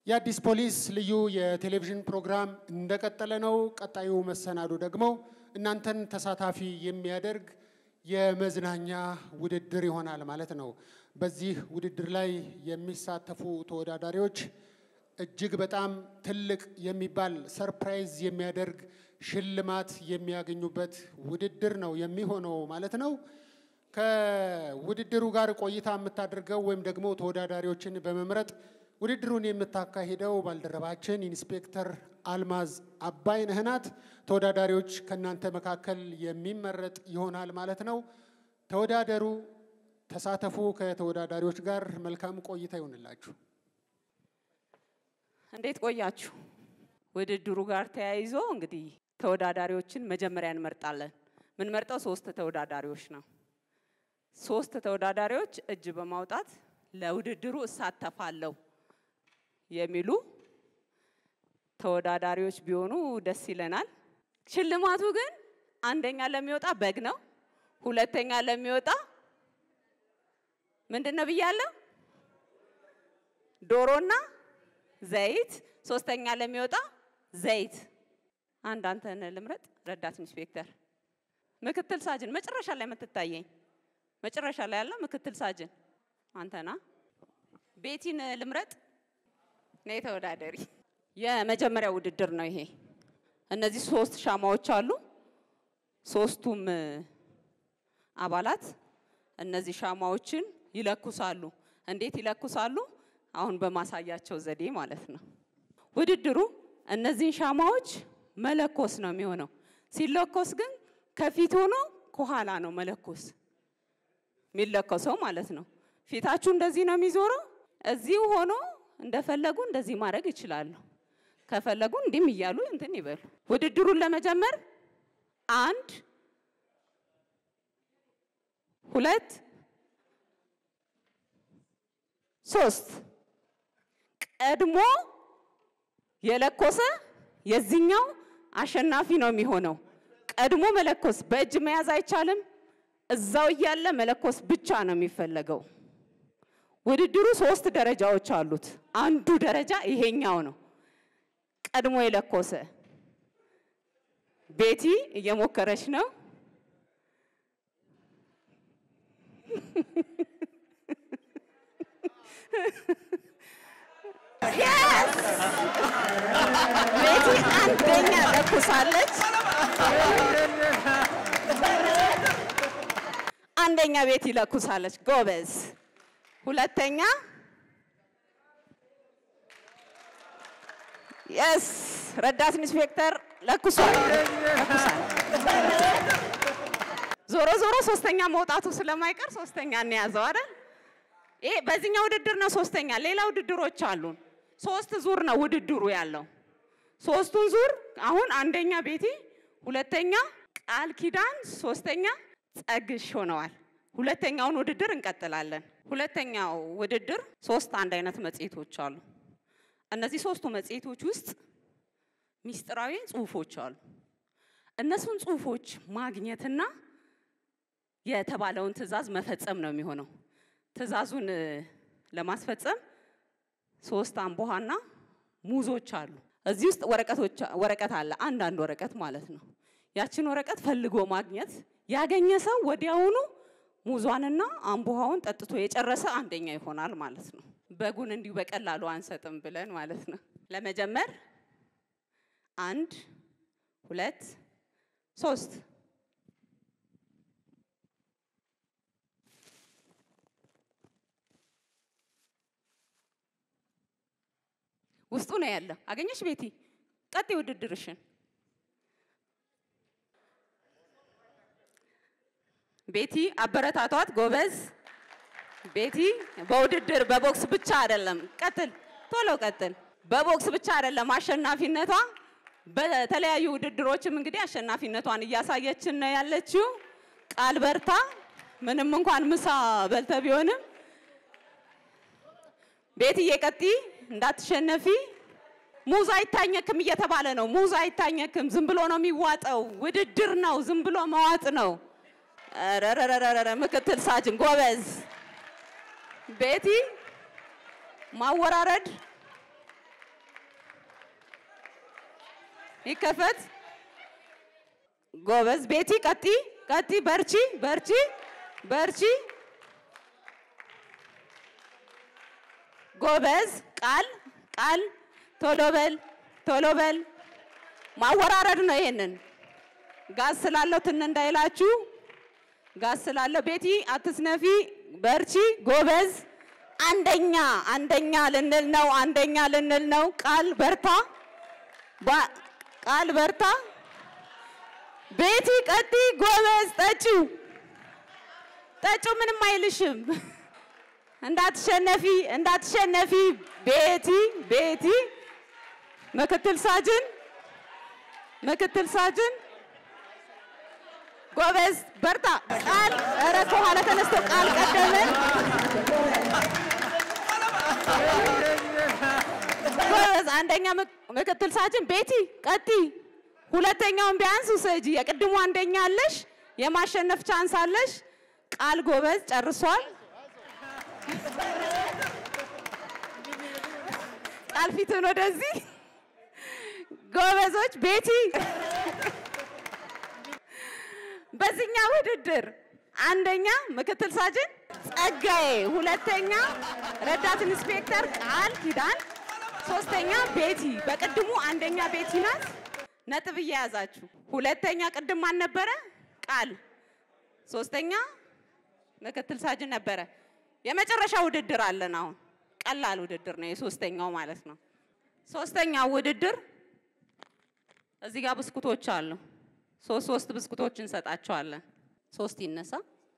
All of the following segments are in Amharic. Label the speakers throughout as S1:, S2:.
S1: የአዲስ ፖሊስ ልዩ የቴሌቪዥን ፕሮግራም እንደቀጠለ ነው። ቀጣዩ መሰናዶ ደግሞ እናንተን ተሳታፊ የሚያደርግ የመዝናኛ ውድድር ይሆናል ማለት ነው። በዚህ ውድድር ላይ የሚሳተፉ ተወዳዳሪዎች እጅግ በጣም ትልቅ የሚባል ሰርፕራይዝ የሚያደርግ ሽልማት የሚያገኙበት ውድድር ነው የሚሆነው ማለት ነው። ከውድድሩ ጋር ቆይታ የምታደርገው ወይም ደግሞ ተወዳዳሪዎችን በመምረጥ ውድድሩን የምታካሂደው ባልደረባችን ኢንስፔክተር አልማዝ አባይነህ ናት። ተወዳዳሪዎች ከናንተ መካከል የሚመረጥ ይሆናል ማለት ነው። ተወዳደሩ፣ ተሳተፉ። ከተወዳዳሪዎች ጋር መልካም ቆይታ ይሁንላችሁ።
S2: እንዴት ቆያችሁ? ውድድሩ ጋር ተያይዞ እንግዲህ ተወዳዳሪዎችን መጀመሪያ እንመርጣለን። ምን መርጠው 3 ተወዳዳሪዎች ነው። 3 ተወዳዳሪዎች እጅ በማውጣት ለውድድሩ እሳተፋለሁ የሚሉ ተወዳዳሪዎች ቢሆኑ ደስ ይለናል። ሽልማቱ ግን አንደኛ ለሚወጣ በግ ነው። ሁለተኛ ለሚወጣ ምንድነው ብያለሁ? ዶሮና ዘይት። ሶስተኛ ለሚወጣ ዘይት። አንተን ልምረጥ። ረዳት ኢንስፔክተር ምክትል ሳጅን መጨረሻ ላይ የምትታየኝ መጨረሻ ላይ ያለው ምክትል ሳጅን አንተና። ቤቲን ልምረጥ። ነይ ተወዳዳሪ። የመጀመሪያው ውድድር ነው ይሄ። እነዚህ 3 ሻማዎች አሉ። 3ቱም አባላት እነዚህ ሻማዎችን ይለኩሳሉ። እንዴት ይለኩሳሉ? አሁን በማሳያቸው ዘዴ ማለት ነው። ውድድሩ እነዚህን ሻማዎች መለኮስ ነው የሚሆነው። ሲለኮስ ግን ከፊት ሆኖ ከኋላ ነው መለኮስ የሚለኮሰው ማለት ነው። ፊታችሁ እንደዚህ ነው የሚዞረው። እዚሁ ሆኖ እንደፈለጉ እንደዚህ ማድረግ ይችላሉ። ከፈለጉ እንዲም ይያሉ እንትን ይበሉ። ውድድሩን ለመጀመር 1 2 3 ቀድሞ የለኮሰ የዚህኛው አሸናፊ ነው የሚሆነው። ቀድሞ መለኮስ በእጅ መያዝ አይቻልም። እዛው ያለ መለኮስ ብቻ ነው የሚፈልገው። ውድድሩ 3 ደረጃዎች አሉት። አንዱ ደረጃ ይሄኛው ነው። ቀድሞ የለኮሰ ቤቲ እየሞከረች ነው። ቤቲ አንደኛ ለኩሳለች። አንደኛ ቤቲ ለኩሳለች። ጎበዝ። ሁለተኛ ረዳት ኢንስፔክተር ለኩሷል። ዞሮ ሶስተኛ መውጣቱ ስለማይቀር ሶስተኛ እንያዘው አይደል? ይሄ በዚህኛው ውድድር ነው ሶስተኛ። ሌላ ውድድሮች አሉን። 3 ዙር ነው ውድድሩ ያለው። 3ቱን ዙር አሁን አንደኛ ቤቲ፣ ሁለተኛ ቃል ኪዳን፣ ሶስተኛ ጸግሽ ሆነዋል። ሁለተኛውን ውድድር እንቀጥላለን። ሁለተኛው ውድድር 3 አንድ አይነት መጽሔቶች አሉ። እነዚህ 3ቱ መጽሔቶች ውስጥ ሚስጥራዊ ጽሁፎች አሉ። እነሱን ጽሁፎች ማግኘትና የተባለውን ትዕዛዝ መፈጸም ነው የሚሆነው። ትዕዛዙን ለማስፈጸም 3 አምቦሃና ሙዞች አሉ። እዚህ ውስጥ ወረቀት አለ። አንድ ወረቀት ማለት ነው። ያችን ወረቀት ፈልጎ ማግኘት ያገኘ ሰው ወዲያውኑ ሙዟንና አምቦሃውን ጠጥቶ የጨረሰ አንደኛ ይሆናል ማለት ነው። በጉን እንዲሁ በቀላሉ አንሰጥም ብለን ማለት ነው። ለመጀመር 1 2 3 ውስጡ ነው ያለው። አገኘሽ ቤቲ? ቀጥ ውድድርሽን። ቤቲ አበረታቷት። ጎበዝ ቤቲ። በውድድር በቦክስ ብቻ አይደለም፣ ቀጥል፣ ቶሎ ቀጥል። በቦክስ ብቻ አይደለም አሸናፊነቷ፣ በተለያዩ ውድድሮችም እንግዲህ አሸናፊነቷን እያሳየችን ነው ያለችው። ቃል በርታ። ምንም እንኳን ምሳ በልተ ቢሆንም ቤቲ የቀጢ እንዳትሸነፊ። ሙዝ አይታኘክም እየተባለ ነው። ሙዝ አይታኘክም፣ ዝም ብሎ ነው የሚዋጠው። ውድድር ነው፣ ዝም ብሎ መዋጥ ነው። ረረረረረ ምክትል ሳጅን ጎበዝ። ቤቲ ማወራረድ ይከፈት ጎበዝ ቤቲ ቀጢ በርቺ ጎበዝ ቃል ቶሎ በል ማወራረድ ነው ይሄንን ጋዝ ስላለው ትን እንዳይላችሁ ጋዝ ስላለው ቤቲ አትስነፊ በርቺ ጎበዝ አንደኛ ልንል ነው ቃል በርታ ቤቲ ቀጢ ጎበዝ ጠጪው ምንም አይልሽም እንዳትሸነፊ ቤቲ ምክትል ሳጅን ጎበዝ በርታ ቃል ኧረ ከኋላ ተነስቶ ቃል ቀደመ ጎበዝ አንደኛ ምክትል ሳጅን ቤቲ ቀጢ ሁለተኛውን ቢያንስ ውሰጂ የቅድሙ አንደኛ አለሽ የማሸነፍ ቻንስ አለሽ ቃል ጎበዝ ጨርሷል ቃል ፊቱን ወደዚህ ጎበዞች ቤቲ በዚህኛው ውድድር አንደኛ ምክትል ሳጅን ጸጋዬ ሁለተኛ ረዳት ኢንስፔክተር ቃል ኪዳን ሶስተኛ ቤቲ በቅድሙ አንደኛ ቤቲ ናት ነጥብ እየያዛችሁ ሁለተኛ ቅድም ማን ነበረ ቃል ሶስተኛ ምክትል ሳጅን ነበረ የመጨረሻ ውድድር አለን አሁን ቀላል ውድድር ነው የሶስተኛው ማለት ነው ሶስተኛው ውድድር እዚህ ጋር ብስኩቶች አሉ ሶስት ብስኩቶችን እንሰጣቸዋለን 3 ይነሳ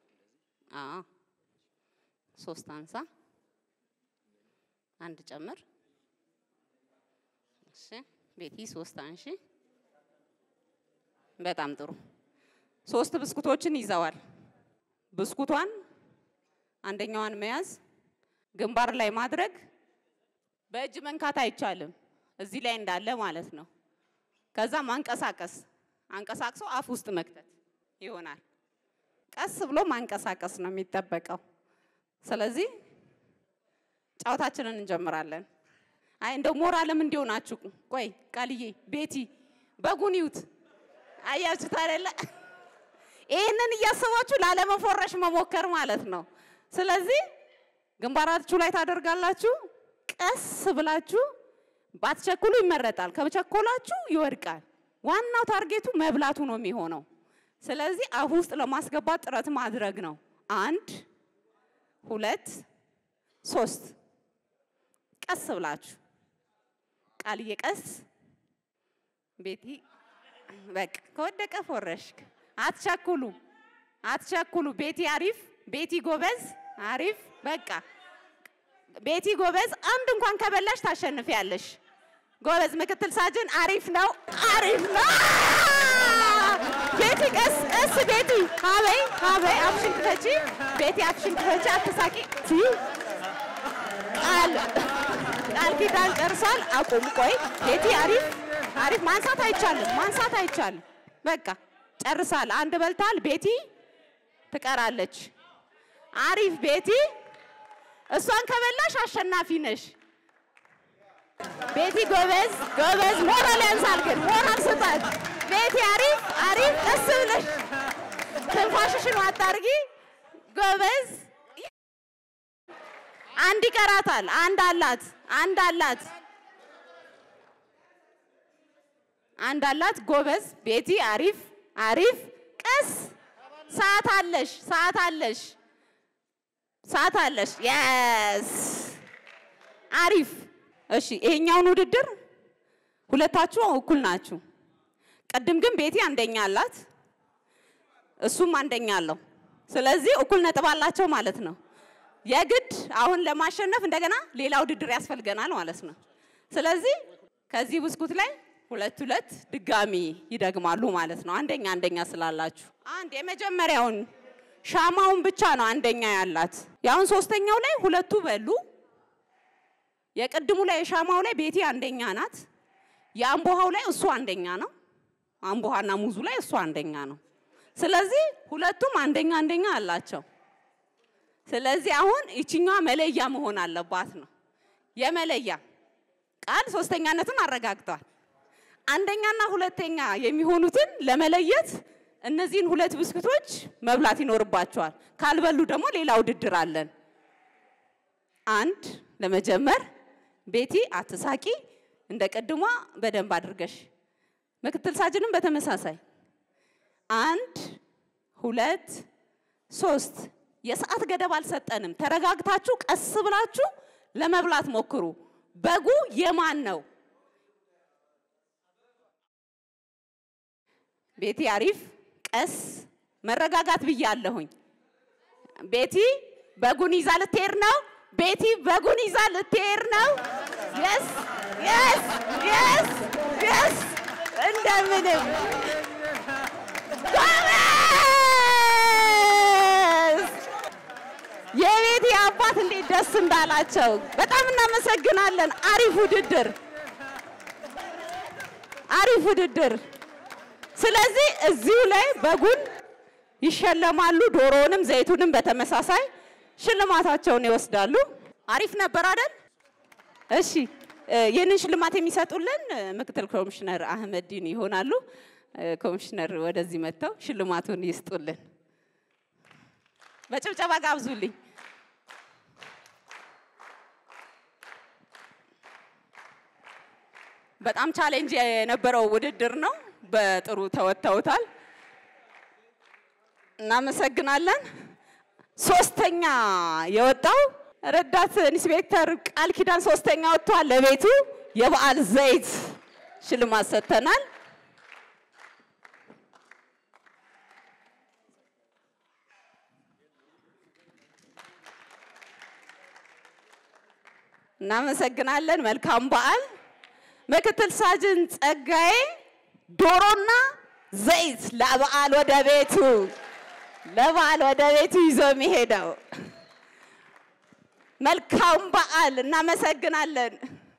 S2: 3 አንሳ አንድ ጨምር እሺ ቤቲ 3 አንሺ በጣም ጥሩ 3 ብስኩቶችን ይዘዋል ብስኩቷን አንደኛዋን መያዝ ግንባር ላይ ማድረግ በእጅ መንካት አይቻልም እዚህ ላይ እንዳለ ማለት ነው ከዛ አንቀሳቅሶ አፍ ውስጥ መክተት ይሆናል ቀስ ብሎ ማንቀሳቀስ ነው የሚጠበቀው ስለዚህ ጫውታችንን እንጀምራለን አይ እንደው ሞራልም እንዲሆናችሁ ቆይ ቃልዬ ቤቲ በጉኒውት አያችሁት አይደለ ይሄንን እያሰባችሁ ላለመፎረሽ መሞከር ማለት ነው ስለዚህ ግንባራችሁ ላይ ታደርጋላችሁ ቀስ ብላችሁ ባትቸኩሉ ይመረጣል ከመቸኮላችሁ ይወድቃል ዋናው ታርጌቱ መብላቱ ነው የሚሆነው ስለዚህ አፍ ውስጥ ለማስገባት ጥረት ማድረግ ነው 1 2 3 ቀስ ብላችሁ ቃልዬ ቀስ ቤቲ በቃ ከወደቀ ፎረሽክ አትቸኩሉ ቤቲ አሪፍ ቤቲ ጎበዝ አሪፍ በቃ ቤቲ ጎበዝ አንድ እንኳን ከበላሽ ታሸንፊያለሽ ጎበዝ ምክትል ሳጅን አሪፍ ነው ቤቲ ቀስ ቤቲ አበይ አፍሽን ክፈቺ ቤቲ አፍሽን ክፈቺ አትሳቂ ቃል ኪዳን ጨርሷል አቁም ቆይ ቤቲ አሪፍ ማንሳት አይቻልም በቃ ጨርሳል አንድ በልታል ቤቲ ትቀራለች አሪፍ ቤቲ እሷን ከበላሽ አሸናፊ ነሽ ቤቲ ጎበዝ ሞራል ያንሳል ግን ሞራል ስጣት ቤቲ አሪፍ ቀስ ብለሽ ትንፋሽሽን አታርጊ ጎበዝ አንድ ይቀራታል አንድ አላት ጎበዝ ቤቲ አሪፍ ቀስ ሰዓት አለሽ yes አሪፍ እሺ ይሄኛውን ውድድር ሁለታችሁ እኩል ናችሁ ቀድም ግን ቤቲ አንደኛ አላት እሱም አንደኛ አለው ስለዚህ እኩል ነጥብ አላቸው ማለት ነው የግድ አሁን ለማሸነፍ እንደገና ሌላ ውድድር ያስፈልገናል ማለት ነው ስለዚህ ከዚህ ብስኩት ላይ ሁለት ድጋሚ ይደግማሉ ማለት ነው አንደኛ ስላላችሁ አንድ የመጀመሪያውን ሻማውን ብቻ ነው አንደኛ ያላት ያውን ሶስተኛው ላይ ሁለቱ በሉ የቅድሙ ላይ ሻማው ላይ ቤቲ አንደኛ ናት የአምቦሃው ላይ እሱ አንደኛ ነው አምቦሃና ሙዙ ላይ እሱ አንደኛ ነው ስለዚህ ሁለቱም አንደኛ አላቸው ስለዚህ አሁን እቺኛዋ መለያ መሆን አለባት ነው የመለያ ቃል ሶስተኛነቱን አረጋግጧል አንደኛና ሁለተኛ የሚሆኑትን ለመለየት እነዚህን ሁለት ብስኩቶች መብላት ይኖርባቸዋል። ካልበሉ ደግሞ ሌላ ውድድር አለን። አንድ ለመጀመር ቤቲ አትሳቂ፣ እንደቀድሟ በደንብ አድርገሽ። ምክትል ሳጅንም በተመሳሳይ 1 2 3 የሰዓት ገደብ አልሰጠንም። ተረጋግታችሁ ቀስ ብላችሁ ለመብላት ሞክሩ። በጉ የማን ነው? ቤቲ አሪፍ፣ ቀስ መረጋጋት ብያለሁኝ። ቤቲ በጉን ይዛ ልትሄድ ነው። ቤቲ በጉን ይዛ ልትሄድ ነው። yes yes yes yes እንደምንም የቤቲ አባት እንዴት ደስ እንዳላቸው በጣም እናመሰግናለን። አሪፍ ውድድር። ስለዚህ እዚሁ ላይ በጉን ይሸለማሉ። ዶሮውንም ዘይቱንም በተመሳሳይ ሽልማታቸውን ይወስዳሉ። አሪፍ ነበር አይደል? እሺ ይህንን ሽልማት የሚሰጡልን ምክትል ኮሚሽነር አህመዲን ይሆናሉ። ኮሚሽነር ወደዚህ መጥተው ሽልማቱን ይስጡልን። በጭብጨባ ጋብዙልኝ። በጣም ቻሌንጅ የነበረው ውድድር ነው። በጥሩ ተወጣውታል። እናመሰግናለን። ሶስተኛ የወጣው ረዳት ኢንስፔክተር ቃል ኪዳን ሶስተኛ ወጥቷል። ለቤቱ የበዓል ዘይት ሽልማት ሰጥተናል። እናመሰግናለን። መልካም በዓል። ምክትል ሳጅን ጸጋዬ ዶሮና ዘይት ለበዓል ወደ ቤቱ ይዞ የሚሄደው። መልካም በዓል። እናመሰግናለን።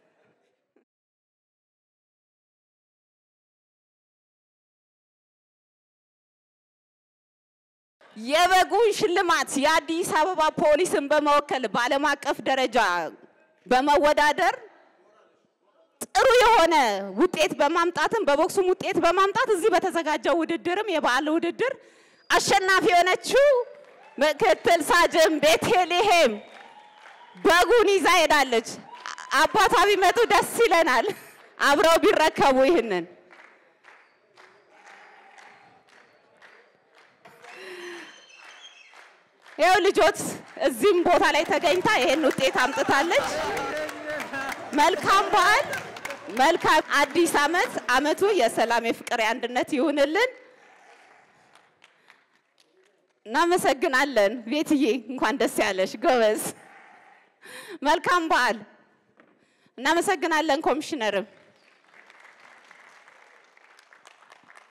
S2: የበጉን ሽልማት የአዲስ አበባ ፖሊስን በመወከል በዓለም አቀፍ ደረጃ በመወዳደር ጥሩ የሆነ ውጤት በማምጣትም በቦክሱም ውጤት በማምጣት እዚህ በተዘጋጀው ውድድርም የበዓል ውድድር አሸናፊ የሆነችው ምክትል ሳጅን ቤተልሔም በጉን ይዛ ሄዳለች። አባቷ ቢመጡ ደስ ይለናል። አብረው ቢረከቡ ይሄንን ያው ልጆች እዚህም ቦታ ላይ ተገኝታ ይሄን ውጤት አምጥታለች። መልካም በዓል፣ መልካም አዲስ ዓመት። ዓመቱ የሰላም የፍቅር የአንድነት ይሁንልን። እናመሰግናለን። ቤትዬ እንኳን ደስ ያለሽ ጎበዝ። መልካም በዓል። እናመሰግናለን ኮሚሽነርም